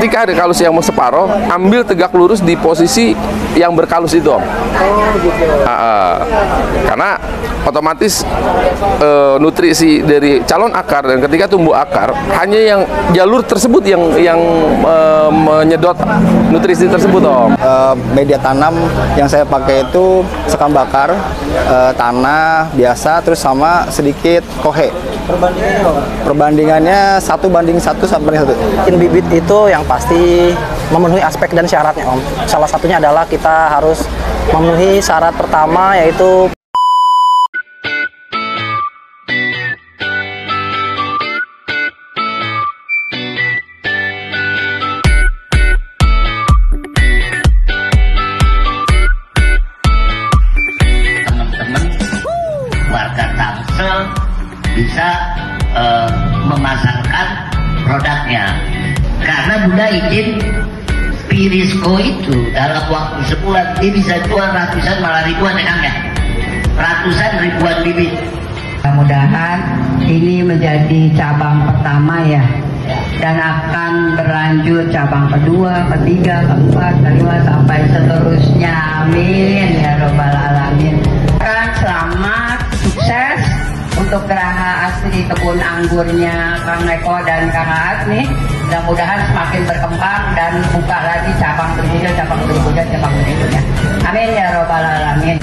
ketika ada kalus yang separoh, ambil tegak lurus di posisi yang berkalus itu, Om. Karena otomatis nutrisi dari calon akar dan ketika tumbuh akar hanya yang jalur tersebut yang menyedot nutrisi tersebut, Om. Media tanam yang saya pakai itu sekam bakar, tanah biasa, terus sama sedikit kohe. Perbandingannya 1:1 sampai 1. Bibit itu yang pasti memenuhi aspek dan syaratnya, Om. Salah satunya adalah kita harus memenuhi syarat pertama, yaitu warga Tangsel bisa memasarkan produknya, karena Bunda izin Pirisco itu dalam waktu sebulan dia bisa jual ratusan malah ribuan ya, ratusan ribuan bibit. Mudah-mudahan ini menjadi cabang pertama ya, dan akan berlanjut cabang kedua, ketiga, keempat, kelima sampai seterusnya. Amin ya robbal alamin. Selamat, sukses untuk Geraha Asri kebun anggurnya Kang Neko dan Kang Aat nih. Mudah-mudahan semakin berkembang dan buka lagi cabang berikutnya. Amin ya robbal alamin.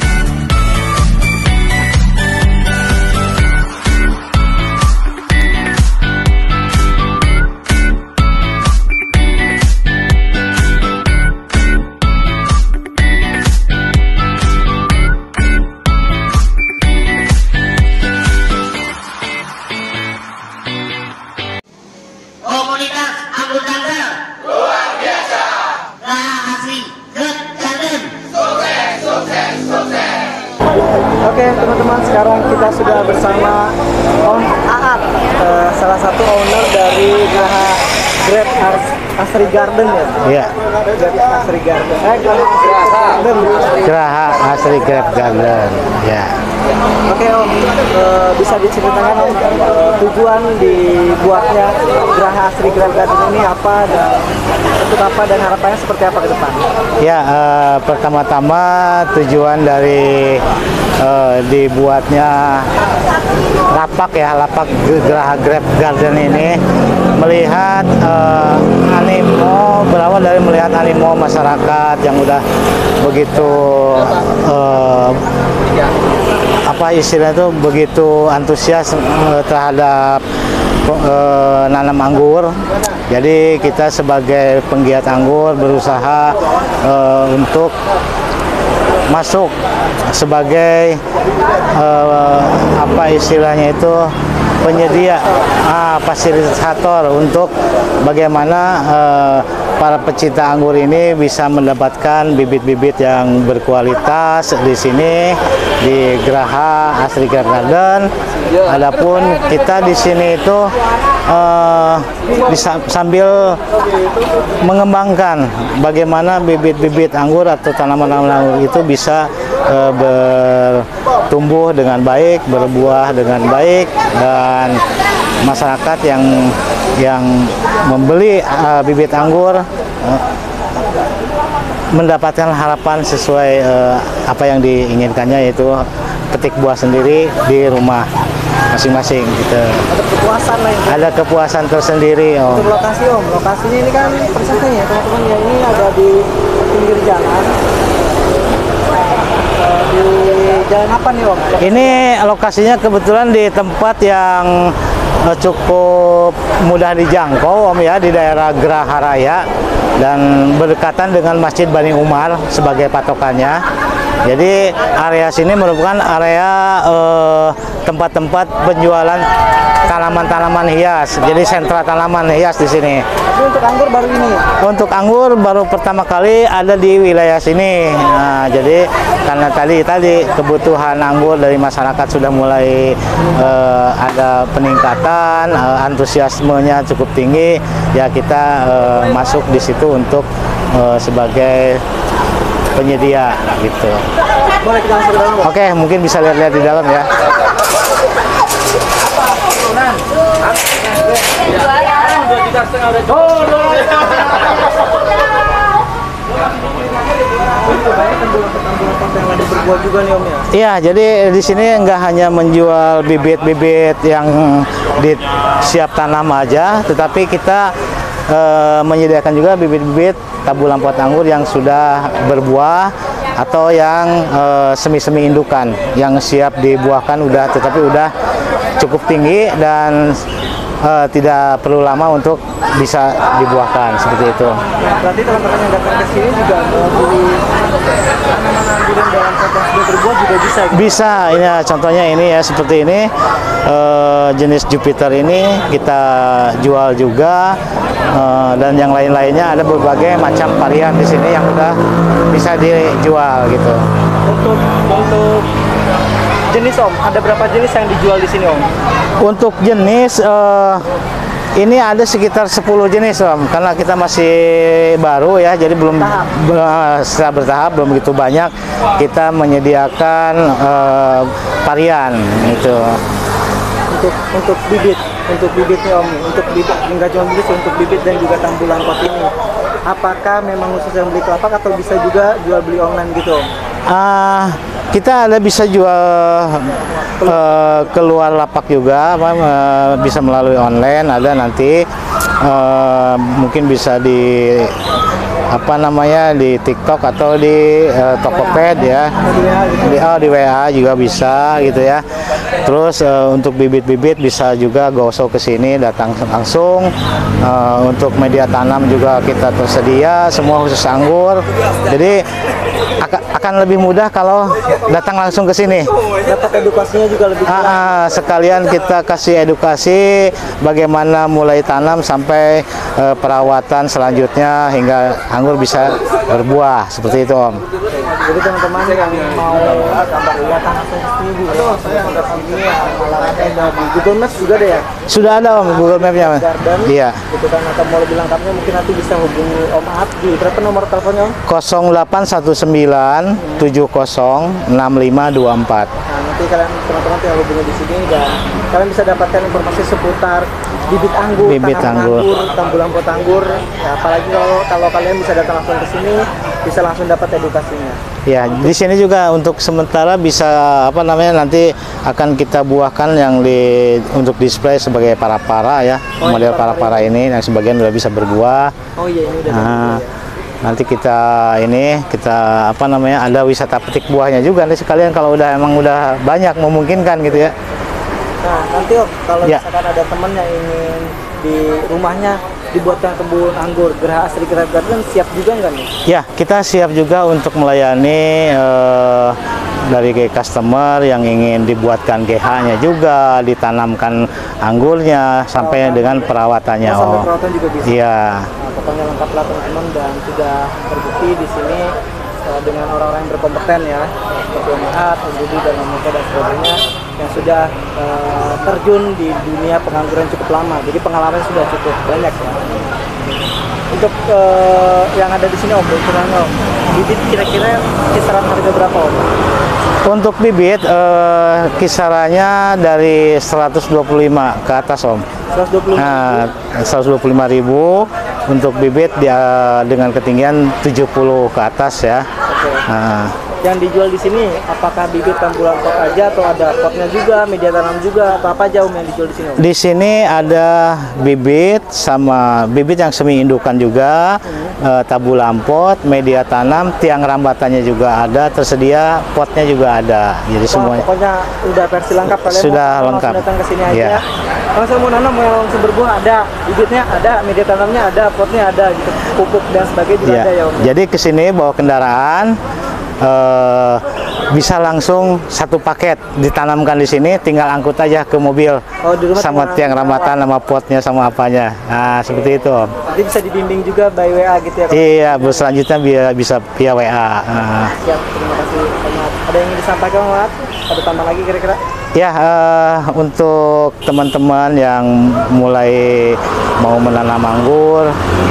Komunitas anggur Tangsel luar biasa. Geraha Asri Grab Garden sukses. Oke teman-teman, sekarang kita sudah bersama Om Aat, salah satu owner dari Geraha Grab Asri Garden ya? Iya. Asri Garden. Geraha Asri Grab Garden. Ya. Oke Om, bisa diceritakan Om tujuan dibuatnya Geraha Asri Grab Garden ini apa dan untuk apa dan harapannya seperti apa ke depan? Ya, pertama-tama tujuan dari dibuatnya lapak Geraha Grab Garden ini melihat berawal dari melihat animo masyarakat yang udah begitu begitu antusias terhadap nanam anggur. Jadi kita sebagai penggiat anggur berusaha untuk masuk sebagai penyedia fasilitator untuk bagaimana para pecinta anggur ini bisa mendapatkan bibit-bibit yang berkualitas di sini di Geraha Asri Grab Garden. Adapun kita di sini itu sambil mengembangkan bagaimana bibit-bibit anggur atau tanaman-tanaman anggur itu bisa bertumbuh dengan baik, berbuah dengan baik, dan masyarakat yang membeli bibit anggur mendapatkan harapan sesuai apa yang diinginkannya, yaitu petik buah sendiri di rumah masing-masing gitu. Ada kepuasan lah. Ada kepuasan tersendiri, Om. Untuk lokasi Om, lokasinya ini kan persisnya ya teman-teman ya, ini ada di pinggir jalan. Di jalan apa nih Om? Ini lokasinya kebetulan di tempat yang cukup mudah dijangkau Om ya, di daerah Geraha Raya dan berdekatan dengan Masjid Bani Umar sebagai patokannya. Jadi area sini merupakan area tempat-tempat penjualan tanaman-tanaman hias. Jadi sentra tanaman hias di sini. Tapi untuk anggur baru ini? Untuk anggur baru pertama kali ada di wilayah sini. Nah, jadi karena tadi kebutuhan anggur dari masyarakat sudah mulai ada peningkatan, antusiasmenya cukup tinggi. Ya kita masuk di situ untuk sebagai penyedia gitu. Boleh kita masuk ke dalam? Oke, mungkin bisa lihat-lihat di dalam ya. juga nih Om ya? Iya, jadi di sini nggak hanya menjual bibit-bibit yang siap tanam aja, tetapi kita menyediakan juga bibit-bibit tabulan pot anggur yang sudah berbuah atau yang semi-semi indukan yang siap dibuahkan tetapi udah cukup tinggi dan tidak perlu lama untuk bisa dibuahkan seperti itu. Nah, berarti teman-teman yang datang ke sini juga mau beli tanaman anggur yang dalam pot yang sudah berbuah juga bisa gitu? Bisa, ini ya, contohnya ini ya seperti ini jenis Jupiter ini kita jual juga dan yang lain-lainnya ada berbagai macam varian di sini yang udah bisa dijual gitu. Untuk jenis Om, ada berapa jenis yang dijual di sini Om? Untuk jenis ini ada sekitar 10 jenis Om, karena kita masih baru ya, jadi belum secara bertahap belum begitu banyak kita menyediakan varian itu. Untuk bibitnya Om, untuk bibit enggak cuma bibit, untuk bibit dan juga tambulan pot ini, apakah memang khusus yang beli ke lapak atau bisa juga jual beli online gitu Om? Kita ada bisa jual keluar lapak juga, bisa melalui online, ada nanti mungkin bisa di di TikTok atau di Tokopedia ya, di WA juga bisa gitu ya. Terus untuk bibit-bibit bisa juga gosok ke sini datang langsung. Untuk media tanam juga kita tersedia semua khusus anggur. Jadi akan lebih mudah kalau datang langsung ke sini. Dapat edukasinya juga lebih sekalian kita kasih edukasi bagaimana mulai tanam sampai perawatan selanjutnya hingga anggur bisa berbuah seperti itu Om. Jadi teman-teman yang mau datang langsung ke sini juga langsung ke sini ada di Google Maps juga ada ya? Sudah ada Om Google Map-nya. Iya. Gitu kan, atau mau lebih lengkapnya mungkin nanti bisa hubungi Om Ahad di berapa nomor teleponnya Om? 0819 70 6524. Nah, nanti kalian teman-teman tinggal hubungi di sini dan kalian bisa dapatkan informasi seputar bibit anggur, tambulan pot anggur. Ya, apalagi kalau kalian bisa datang langsung ke sini, bisa langsung dapat edukasinya. Ya, di sini juga untuk sementara bisa nanti akan kita buahkan yang untuk display sebagai para-para ya, model para-para ini yang sebagian sudah bisa berbuah. Oh iya, ini udah. Nanti kita ada wisata petik buahnya juga nanti sekalian kalau emang udah banyak memungkinkan gitu ya. Nah, nanti Om, kalau misalkan ada teman yang ingin di rumahnya dibuatkan kebun anggur Geraha Asri Graha Garden, siap juga nggak nih? Ya, kita siap juga untuk melayani dari customer yang ingin dibuatkan GH-nya juga, ditanamkan anggurnya sampai dengan perawatannya. Sampai perawatan juga bisa. Iya. Nah, pokoknya lengkaplah teman-teman dan sudah terbukti di sini dengan orang-orang yang berkompeten ya, seperti Om Ahad, Om Budi dan Om Muka dan sebagainya yang sudah terjun di dunia pengangguran cukup lama. Jadi pengalaman sudah cukup banyak ya. Untuk yang ada di sini Om, bibit kira-kira kisaran harga berapa Om? Untuk bibit kisarannya dari 125 ke atas Om. 125.000. Nah, 125.000 untuk bibit dengan ketinggian 70 ke atas ya. Oke. Nah, yang dijual di sini apakah bibit tambulan pot aja atau ada potnya juga, media tanam juga, atau apa aja Om yang dijual di sini Om? Di sini ada bibit sama bibit yang semi indukan juga, tabulan pot, media tanam, tiang rambatannya juga ada, tersedia potnya juga ada. Jadi semuanya. Pokoknya udah versi lengkap, kalian sudah mau lengkap. langsung datang ke sini aja. Yeah. Langsung mau nanam, mau langsung berbuah ada, bibitnya ada, media tanamnya ada, potnya ada, gitu. Pupuk dan sebagainya juga ada ya Om. Jadi ke sini bawa kendaraan. Bisa langsung satu paket ditanamkan di sini, tinggal angkut aja ke mobil sama tiang rambatan, sama potnya, sama apanya. Nah, seperti itu. Nanti bisa dibimbing juga by WA gitu ya? Iya, selanjutnya bisa via WA. Siap, terima kasih banyak. Ada yang ingin disampaikan Mas? Ada tambah lagi kira-kira? Ya, untuk teman-teman yang mulai mau menanam anggur,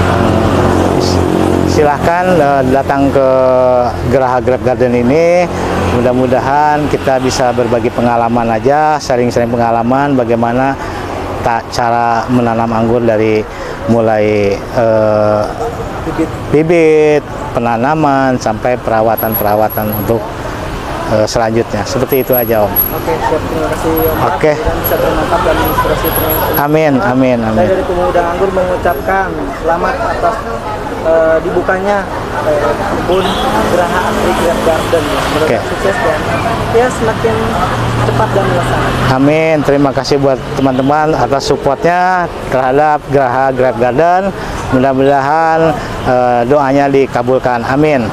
silahkan datang ke Geraha Garden ini. Mudah-mudahan kita bisa berbagi pengalaman aja, sharing-sharing pengalaman bagaimana cara menanam anggur dari mulai bibit, penanaman sampai perawatan untuk selanjutnya. Seperti itu aja, Om. Oke, siap. Terima kasih Om. Oke. Dan bisa bermanfaat dan inspirasi teman-teman. Amin, amin, Saya amin. dari Pemuda Anggur mengucapkan selamat atas dibukanya kebun Geraha Asri Grape Garden. Semoga Oke. sukses dan ya semakin cepat dan melaksana. Amin. Terima kasih buat teman-teman atas supportnya terhadap Geraha Grape Garden. Mudah-mudahan doanya dikabulkan. Amin.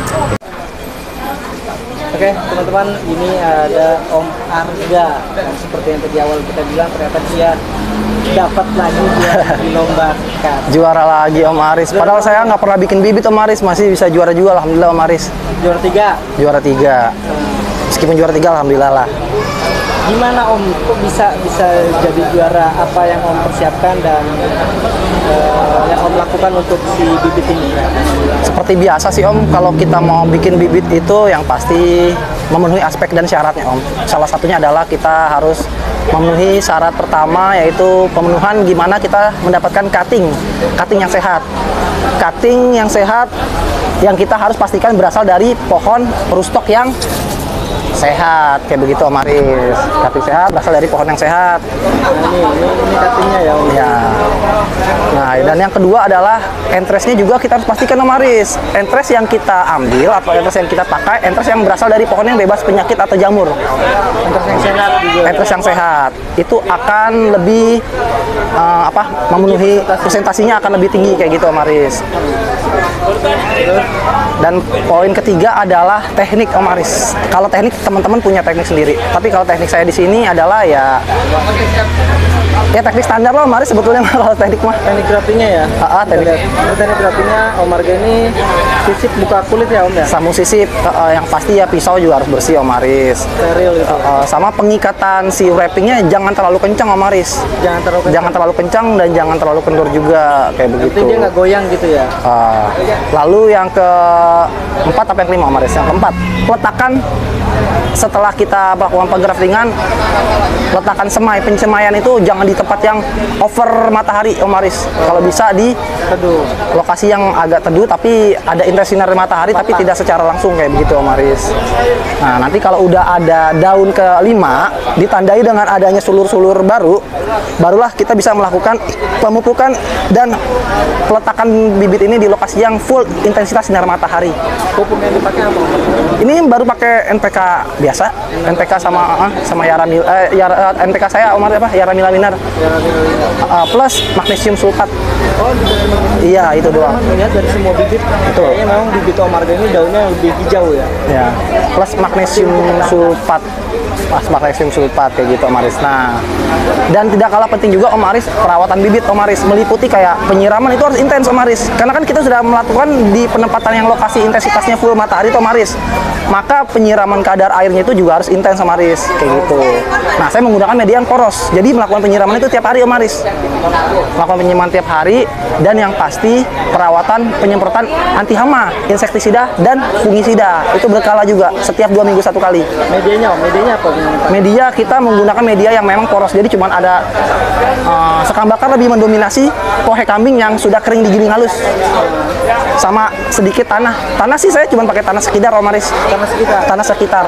Oke, teman-teman, ini ada Om Arga. Dan seperti yang tadi awal kita bilang, ternyata dia dapat lagi dia dilombakan. Juara lagi Om Aris. Padahal saya nggak pernah bikin bibit Om Aris, masih bisa juara juga alhamdulillah Om Aris. Juara 3. Juara 3. Meskipun juara 3 alhamdulillah lah. Gimana Om, kok bisa jadi juara? Apa yang Om persiapkan dan yang Om lakukan untuk si bibit ini? Seperti biasa sih Om, kalau kita mau bikin bibit itu yang pasti memenuhi aspek dan syaratnya Om. Salah satunya adalah kita harus memenuhi syarat pertama, yaitu pemenuhan gimana kita mendapatkan cutting yang sehat. Cutting yang sehat yang kita harus pastikan berasal dari pohon rootstock yang sehat, kayak begitu Om Aris. Cutting sehat berasal dari pohon yang sehat. Nah, ini cuttingnya ya Om. Ya. Nah, dan yang kedua adalah entrestnya juga kita harus pastikan Om Aris. Entres yang kita ambil atau entres yang kita pakai, entres yang berasal dari pohon yang bebas penyakit atau jamur. Entres yang sehat juga. Entres yang sehat itu akan lebih memenuhi presentasinya akan lebih tinggi kayak gitu Om Aris. Dan poin ketiga adalah teknik Om Aris. Kalau teknik teman-teman punya teknik sendiri. Tapi kalau teknik saya di sini adalah ya teknik standar loh Om Aris sebetulnya kalau teknik mah. Teknik graftingnya ya? Teknik graftingnya Om Arga ini sisip buka kulit ya Om ya? Sambung sisip, yang pasti ya pisau juga harus bersih Om Aris. Steril gitu. Sama pengikatan si wrappingnya jangan terlalu kencang Om Aris. Jangan terlalu kencang dan jangan terlalu kendur juga kayak begitu. Jadi dia nggak goyang gitu ya? Lalu yang keempat apa yang kelima Om Aris? Yang keempat, peletakan setelah kita melakukan penggraftingan, letakkan semai. Pencemaian itu jangan di tempat yang over matahari Om Aris. Kalau bisa di Teduh. lokasi yang agak teduh tapi ada intensi sinar matahari tapi tidak secara langsung kayak begitu Om Aris. Nah, nanti kalau udah ada daun kelima ditandai dengan adanya sulur-sulur barulah kita bisa melakukan pemupukan dan peletakan bibit ini di lokasi yang full intensitas sinar matahari. Pupuk yang dipakai apa? Ini baru pakai NPK biasa, NPK sama Yaramil, NPK saya Om Aris Yaramila Minar, plus magnesium sulfat. Oh, Iya, itu doang. melihat dari semua bibit, kayaknya memang bibit Om Arga ini daunnya lebih hijau ya. Ya, plus magnesium sulfat. Kayak gitu Om Aris. Nah, dan tidak kalah penting juga Om Aris perawatan bibit Om Aris, meliputi kayak penyiraman itu harus intens Om Aris. Karena kan kita sudah melakukan di penempatan yang lokasi intensitasnya full matahari Om Aris. Maka penyiraman kadar airnya itu juga harus intens Om Aris, kayak gitu. Nah, saya menggunakan media yang poros. Jadi melakukan penyiraman itu tiap hari Om Aris. Melakukan penyiraman tiap hari dan yang pasti perawatan penyemprotan anti hama, insektisida dan fungisida. Itu berkala juga setiap 2 minggu 1 kali. Medianya apa? Media kita menggunakan media yang memang poros, jadi cuma ada sekam bakar lebih mendominasi pohe kambing yang sudah kering digiling halus, sama sedikit tanah sih saya cuma pakai tanah sekitar Om Aris. Tanah sekitar.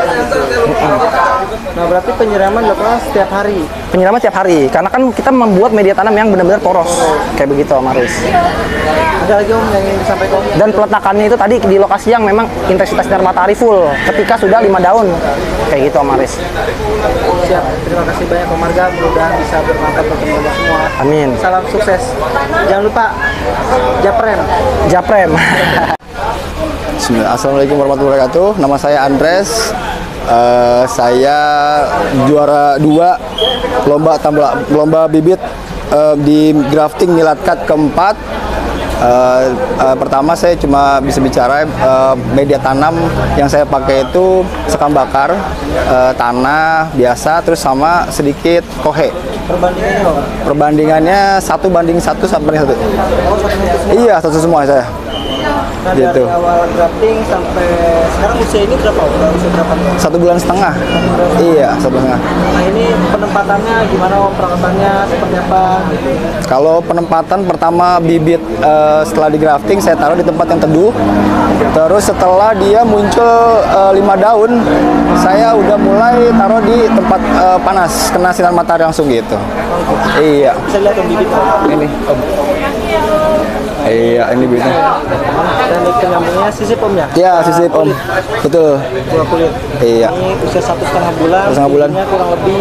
Nah, berarti penyiraman dilakukan setiap hari. Penyiraman tiap hari karena kan kita membuat media tanam yang benar-benar poros kayak begitu Om Aris. Ada lagi Om yang ingin disampaikan Om? Dan peletakannya itu tadi di lokasi yang memang intensitas sinar matahari full ketika sudah 5 daun kayak gitu Om Aris. Siap. Terima kasih banyak Om Arga, mudah-mudahan bisa bermanfaat untuk teman-teman semua. Amin. Salam sukses. Jangan lupa Japrem. Assalamualaikum warahmatullahi wabarakatuh. Nama saya Andres. Saya juara 2 lomba bibit di grafting Milatkat keempat. Pertama saya cuma bisa bicara media tanam yang saya pakai itu sekam bakar, tanah biasa, terus sama sedikit kohe. Perbandingannya 1:1 sampai 1. Iya, 1 semua saya. Nah, gitu. dari awal grafting sampai sekarang usia ini berapa? Udah usia berapa? 1,5 bulan. Iya, 1,5 bulan. Nah, ini penempatannya gimana Om? Perawatannya seperti apa? Gitu. Kalau penempatan pertama bibit setelah di grafting saya taruh di tempat yang teduh. Terus setelah dia muncul 5 daun, saya udah mulai taruh di tempat panas, kena sinar matahari langsung gitu. Iya. Bisa lihat Om bibit Om. Ini Om. Iya, ini bibitnya. Teknik penyambungnya sisip Om ya? Ya, sisip Om. Betul. Buah kulit. Iya. Ini usia 1,5 bulan. 1,5 bulan. Tingginya kurang lebih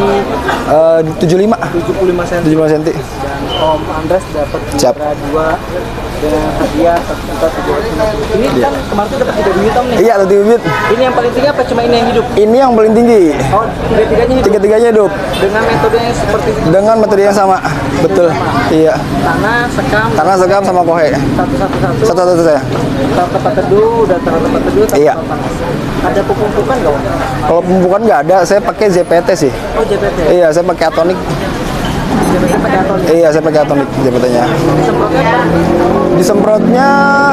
75 75 cm. 75 cm. Dan Om Andres dapat Siap. juara 2 dengan hadiah 1.750.000. Ini kan kemarin tuh dapat 3 bibit Om nih. Iya, tuh bibit. Ini yang paling tinggi apa cuma ini yang hidup? Ini yang paling tinggi. Oh, tiga-tiganya hidup. Tiga-tiganya hidup. Dengan metodenya seperti Dengan metode yang sama. Betul. Iya. tanah, sekam, Sekam sama kohe. satu-satu. Satu-satu saya. Taruh tempat teduh, udah taruh tempat teduh, taruh Iya. tempat panas. Ada pupuk-pupukan nggak Om? Kalau pemupukan nggak ada, saya pakai ZPT sih. Oh, JPT. Iya, saya pakai atonik. JPT pakai aton. Iya, saya pakai atonik ZPT-nya. Disemprotnya apa? Disemprotnya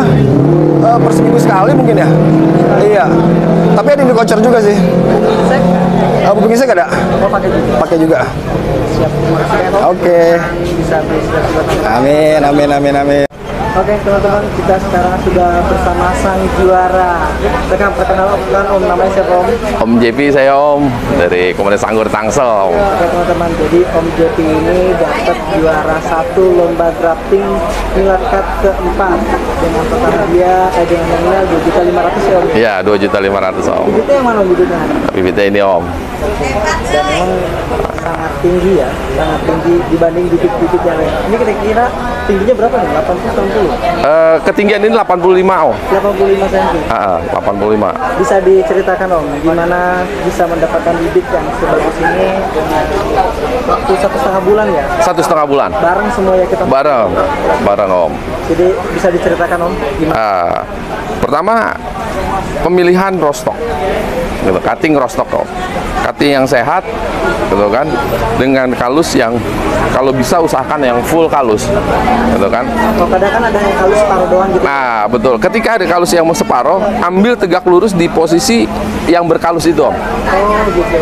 per seminggu sekali mungkin ya. Iya. Tapi ada yang dikocor juga sih. Insek? Pupuk insek ada? Oh, pakai juga. Pakai juga. Siap. Makasih Om. Oke. Bisa bersilat-silat. Amin, amin, amin, amin. Oke teman-teman, kita sekarang sudah bersama sang juara. Sekarang perkenalkan Om, namanya siapa Om? Om JP saya Om, dari Komunitas Anggur Tangsel Om. Oke teman-teman, jadi Om JP ini dapat juara 1 lomba grafting Milad Cup keempat dengan total hadiah dengan nominal 2.500.000 ya Om. Iya, 2.500.000 Om. Bibitnya yang mana Om bibitnya? Bibitnya ini Om. Dan memang sangat tinggi ya, sangat tinggi dibanding bibit-bibit yang lain. Ini kira-kira tingginya berapa nih? 80-90? Ketinggian ini 85 Om. 85 cm. 85. Bisa diceritakan Om, gimana bisa mendapatkan bibit yang sebagus ini dengan waktu 1,5 bulan ya? 1,5 bulan. Bareng semua ya kita. Bareng Om. Jadi bisa diceritakan Om gimana? Pertama pemilihan rostok, gitu, cutting rostok Om. Cutting yang sehat, gitu kan, dengan kalus yang kalau bisa usahakan yang full kalus, gitu kan. Oh, kadang kan ada yang halus separuh doang gitu. Nah betul, ketika ada kalus yang mau separuh, ambil tegak lurus di posisi yang berkalus itu Om. Oh gitu.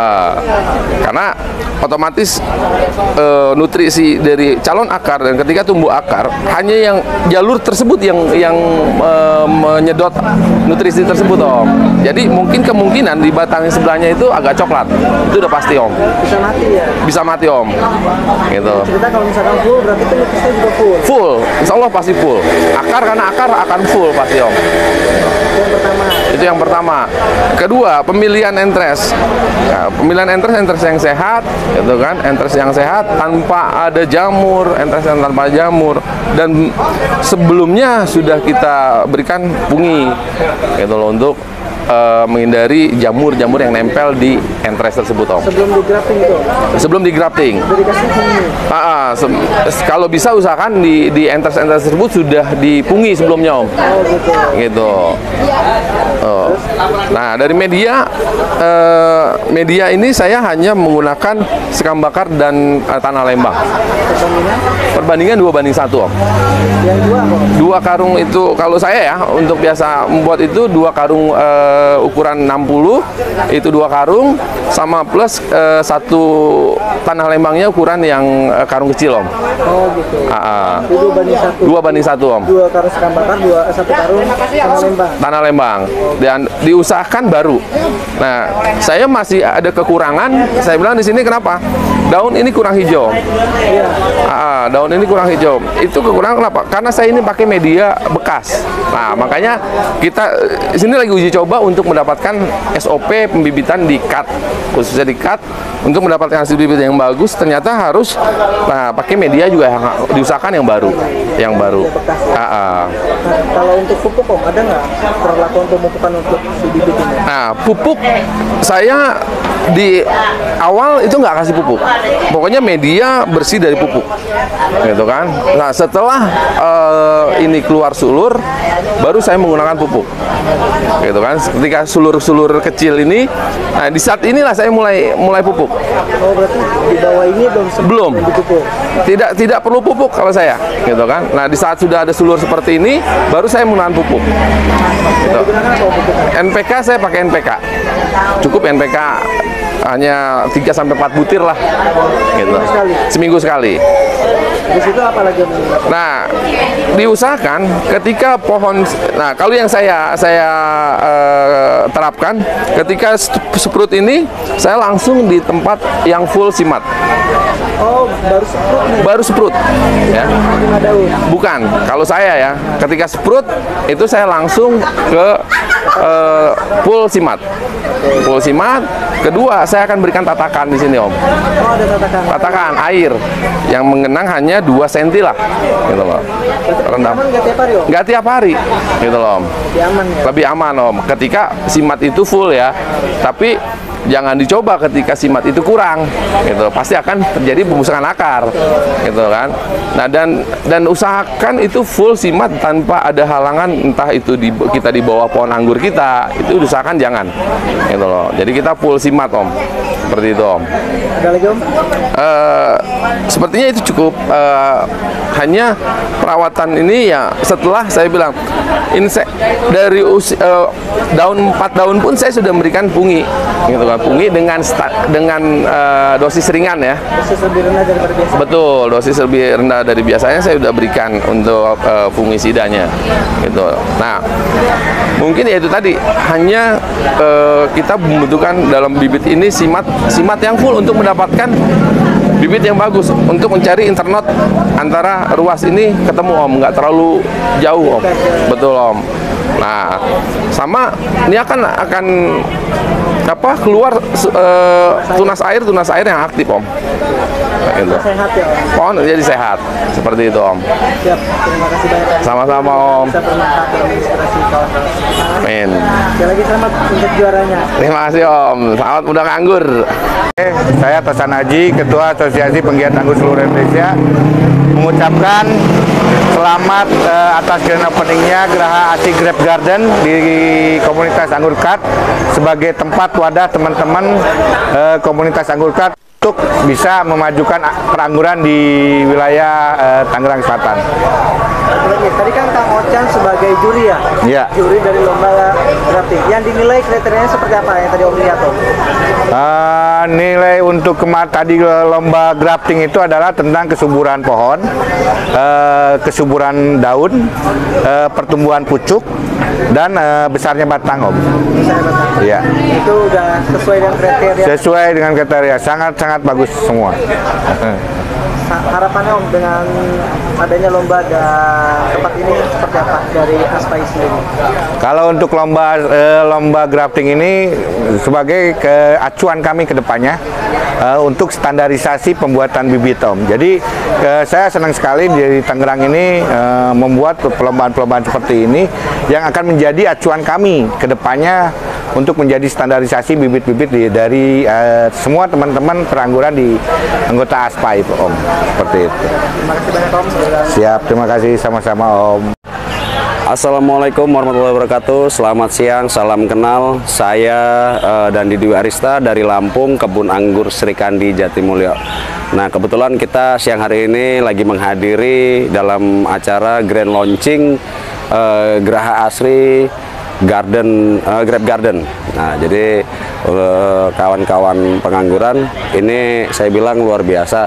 Karena otomatis nutrisi dari calon akar dan ketika tumbuh akar hanya yang jalur tersebut yang menyedot nutrisi tersebut Om. Jadi mungkin kemungkinan di batang sebelahnya itu agak coklat, itu udah pasti Om. Bisa mati ya. Bisa mati Om. Gitu. Cerita kalau misalkan full berarti itu nutrisinya juga full. Full, insya Allah pasti full. Akar karena akar akan full pasti Om. Yang pertama. Itu yang pertama. Kedua, pemilihan entres. Ya, pemilihan entres yang sehat, gitu kan? Entres yang sehat tanpa ada jamur, entres yang tanpa jamur. Dan sebelumnya sudah kita berikan pungi, gitu loh, untuk menghindari jamur-jamur yang nempel di entres tersebut Om. Sebelum di grafting itu. Sebelum di grafting. Udah dikasih pungi. Kalau bisa usahakan di entres-entres tersebut sudah dipungi sebelumnya Om. Oh gitu. Gitu. Nah dari media ini saya hanya menggunakan sekam bakar dan tanah lembang. Perbandingan 2:1 Om. Yang dua apa? 2 karung itu kalau saya ya untuk biasa membuat itu 2 karung ukuran 60 itu 2 karung sama plus 1 tanah lembangnya ukuran yang karung kecil Om. Oh gitu. Itu 2:1. 2:1 Om. 2 karung sekam bakar, 1 karung tanah lembang. Tanah lembang dan diusahakan baru. Nah, saya masih ada kekurangan. Saya bilang di sini kenapa? Daun ini kurang hijau. Iya. Daun ini kurang hijau. Itu kekurangan kenapa? Karena saya ini pakai media bekas. Nah, makanya kita di sini lagi uji coba untuk mendapatkan SOP pembibitan di cut, khususnya di cut untuk mendapatkan hasil bibit yang bagus. Ternyata harus pakai media juga yang diusahakan yang baru. Nah, kalau untuk pupuk Om, ada nggak perlakuan pemupukan untuk si bibit ini? Nah, pupuk saya di awal itu nggak kasih pupuk. Pokoknya media bersih dari pupuk, gitu kan. Nah, setelah ini keluar sulur, baru saya menggunakan pupuk. Gitu kan. Ketika sulur-sulur kecil ini, nah di saat inilah saya mulai pupuk. Oh, berarti di bawah ini belum dipupuk. Tidak perlu pupuk kalau saya, gitu kan. Nah, di saat sudah ada sulur seperti ini, baru saya menggunakan pupuk. Gitu. NPK saya pakai NPK. Cukup NPK hanya 3-4 butir lah. Gitu. Seminggu sekali. Di situ apa lagi? Nah, diusahakan ketika pohon, nah kalau yang saya terapkan, ketika sprut ini saya langsung di tempat yang full simat. Oh, baru sprut nih. Baru sprut, ya. 5 daun. Bukan, kalau saya ya, ketika sprut itu saya langsung ke full simat. Full simat. Kedua, saya akan berikan tatakan di sini, Om. Oh, ada tatakan. Tatakan air yang mengenang hanya 2 cm lah, gitu loh. Rendam. Aman nggak tiap hari, Om? Nggak tiap hari, gitu loh, Om. Lebih aman ya? Lebih aman, Om. Ketika simat itu full ya, tapi jangan dicoba ketika simat itu kurang, gitu. Pasti akan terjadi pembusukan akar, gitu kan. Nah, dan usahakan itu full simat tanpa ada halangan, entah itu kita di bawah pohon anggur kita, itu usahakan jangan, gitu loh. Jadi kita full simat, Om. Seperti itu, Om. Ada lagi, Om? Sepertinya itu cukup. Hanya perawatan ini ya setelah saya bilang dari daun 4 daun pun saya sudah memberikan pungi, gitu kan. Pungi dengan dosis ringan ya. Dosis lebih rendah daripada biasa. Betul, dosis lebih rendah dari biasanya saya sudah berikan untuk fungisidanya, gitu. Nah, mungkin ya itu tadi, hanya kita membutuhkan dalam bibit ini simat yang full untuk mendapatkan bibit yang bagus, untuk mencari internot antara ruas ini ketemu, Om, nggak terlalu jauh, Om. Betul, Om. Nah, sama ini akan keluar tunas air yang aktif, Om. Gitu. Sehat ya, Om? Pohon jadi sehat, seperti itu, Om. Siap, terima kasih banyak, Om. Sama-sama, Om. Bisa bermanfaat dalam inspirasi kawan-kawan. Amin. Sekali lagi selamat untuk juaranya. Terima kasih, Om. Selamat muda nganggur. Saya Tosan Haji, Ketua Asosiasi Penggiat Anggur Seluruh Indonesia, mengucapkan selamat atas grand openingnya Geraha Asri Grape Garden di komunitas Anggur Kat sebagai tempat wadah teman-teman komunitas Anggur Kat untuk bisa memajukan perangguran di wilayah Tangerang Selatan. Tadi kan Kang Ocan sebagai juri ya? Iya. Juri dari lomba grafting. Yang dinilai kriterianya seperti apa yang tadi Om lihat, Om? Nilai untuk tadi lomba grafting itu adalah tentang kesuburan pohon, kesuburan daun, pertumbuhan pucuk, dan besarnya batang, Om. Iya. Itu udah sesuai dengan kriteria. Sesuai dengan kriteria, sangat bagus semua. Harapannya, Om, dengan adanya lomba tempat ini seperti apa dari Aspai sendiri? Kalau untuk lomba grafting ini sebagai acuan kami ke depannya untuk standarisasi pembuatan bibit, Om. Jadi saya senang sekali di Tangerang ini membuat perlombaan-perlombaan seperti ini yang akan menjadi acuan kami ke depannya untuk menjadi standarisasi bibit-bibit dari semua teman-teman perangguran di anggota Aspai, Om. Seperti itu. Terima kasih banyak, Om. Siap, terima kasih sama-sama, Om. Assalamualaikum warahmatullahi wabarakatuh. Selamat siang, salam kenal. Saya dan Dwi Arista dari Lampung, Kebun Anggur Sri Kandi Jatimulyo. Nah, kebetulan kita siang hari ini lagi menghadiri dalam acara grand launching Geraha Asri Grape Garden. Nah, jadi kawan-kawan pengangguran ini saya bilang luar biasa.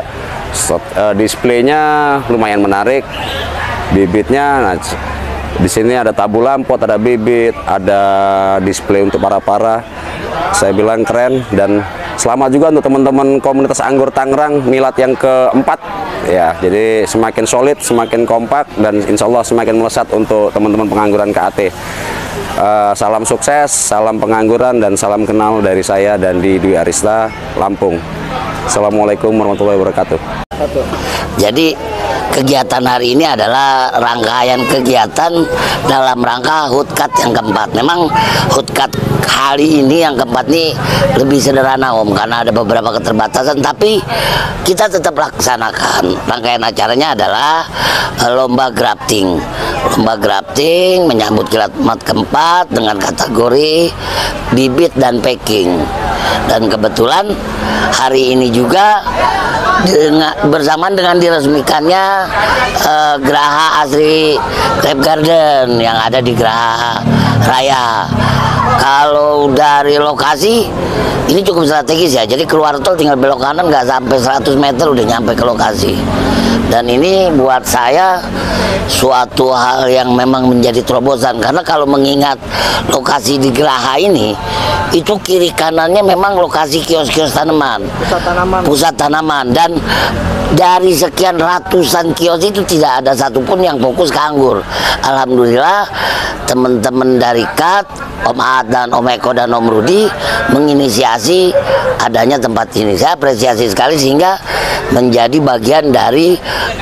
Displaynya lumayan menarik, bibitnya. Nah, di sini ada tabu lampot, ada bibit, ada display untuk para. Saya bilang keren, dan selamat juga untuk teman-teman komunitas anggur Tangerang milad yang keempat. Ya, jadi semakin solid, semakin kompak, dan insya Allah semakin melesat untuk teman-teman pengangguran KAT. Salam sukses, salam pengangguran, dan salam kenal dari saya dan Dwi Arista, Lampung. Assalamualaikum warahmatullahi wabarakatuh. Jadi kegiatan hari ini adalah rangkaian kegiatan dalam rangka HUT-CAT yang keempat. Memang HUT-CAT hari ini yang keempat ini lebih sederhana Om, karena ada beberapa keterbatasan, tapi kita tetap laksanakan. Rangkaian acaranya adalah lomba grafting. Lomba grafting menyambut kilat keempat dengan kategori bibit dan packing. Dan kebetulan hari ini juga bersamaan dengan diresmikannya Geraha Asri Grape Garden yang ada di Geraha Raya. Kalau dari lokasi ini cukup strategis ya, jadi keluar tol tinggal belok kanan, nggak sampai 100 meter udah nyampe ke lokasi. Dan ini buat saya suatu hal yang memang menjadi terobosan, karena kalau mengingat lokasi di Geraha ini, itu kiri kanannya memang lokasi kios-kios tanaman, pusat tanaman, dan dari sekian ratusan kios itu tidak ada satupun yang fokus ke anggur. Alhamdulillah teman-teman dari KAT, Om Aad dan Om Eko dan Om Rudi menginisiasi adanya tempat ini. Saya apresiasi sekali sehingga menjadi bagian dari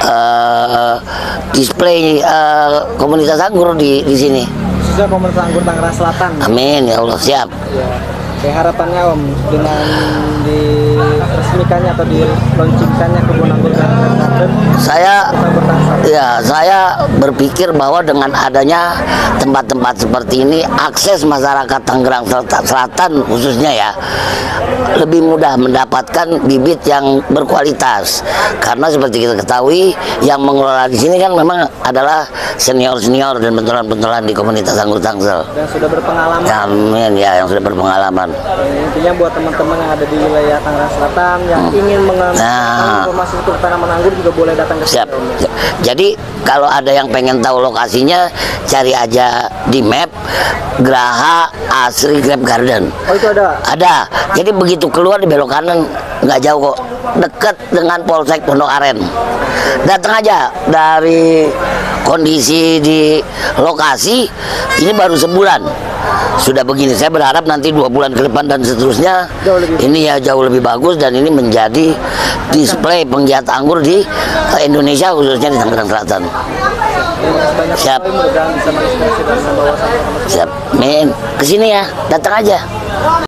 display komunitas anggur di sini. Khususnya komunitas anggur Tangerang Selatan. Amin ya Allah, siap. Ya. Kayak harapannya Om dengan diresmikannya atau diluncurkannya kebun anggur Garden. Saya berpikir bahwa dengan adanya tempat-tempat seperti ini, akses masyarakat Tangerang Selatan khususnya ya lebih mudah mendapatkan bibit yang berkualitas. Karena seperti kita ketahui, yang mengelola di sini kan memang adalah senior-senior dan pentolan-pentolan di komunitas anggur Tangsel. Dan sudah berpengalaman. Amin ya, yang sudah berpengalaman. Intinya buat teman-teman yang ada di wilayah Tangerang Selatan yang ingin mengambil informasi untuk tanaman anggur juga boleh datang ke siap. Jadi kalau ada yang pengen tahu lokasinya, cari aja di map Geraha Asri Grape Garden. Oh itu ada? Ada. Jadi begitu keluar di belok kanan, nggak jauh kok, dekat dengan Polsek Pondok Aren. Datang aja. Dari kondisi di lokasi ini baru sebulan sudah begini. Saya berharap nanti 2 bulan ke depan dan seterusnya ini ya jauh lebih bagus, dan ini menjadi display penggiat anggur di Indonesia, khususnya di Tangerang Selatan. Siap. Siap. Men, kesini ya, datang aja.